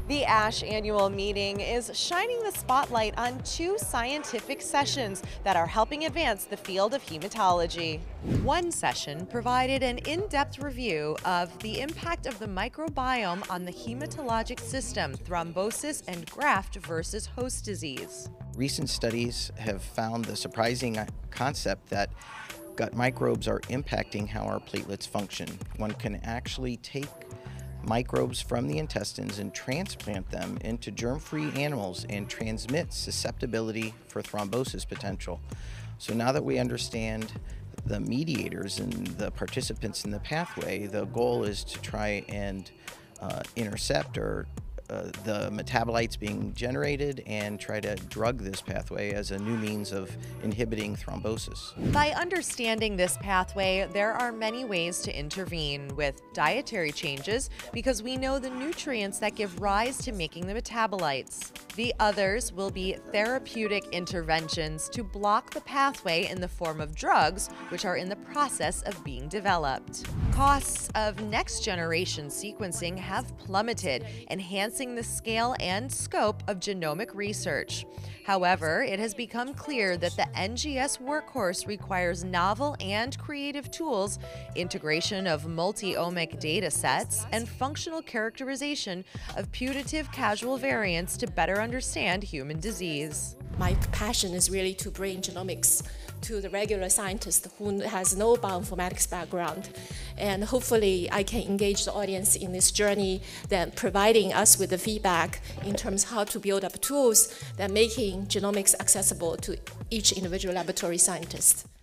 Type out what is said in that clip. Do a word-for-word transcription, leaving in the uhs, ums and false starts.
The ASH annual meeting is shining the spotlight on two scientific sessions that are helping advance the field of hematology. One session provided an in-depth review of the impact of the microbiome on the hematologic system, thrombosis, and graft versus host disease. Recent studies have found the surprising concept that gut microbes are impacting how our platelets function. One can actually take microbes from the intestines and transplant them into germ-free animals and transmit susceptibility for thrombosis potential. So now that we understand the mediators and the participants in the pathway, the goal is to try and uh, intercept or Uh, the metabolites being generated and try to drug this pathway as a new means of inhibiting thrombosis. By understanding this pathway, there are many ways to intervene with dietary changes because we know the nutrients that give rise to making the metabolites. The others will be therapeutic interventions to block the pathway in the form of drugs, which are in the process of being developed. Costs of next-generation sequencing have plummeted, enhancing the scale and scope of genomic research. However, it has become clear that the N G S workhorse requires novel and creative tools, integration of multi-omic data sets, and functional characterization of putative causal variants to better understand human disease. My passion is really to bring genomics to the regular scientist who has no bioinformatics background. And hopefully I can engage the audience in this journey, that providing us with the feedback in terms of how to build up tools that making genomics accessible to each individual laboratory scientist.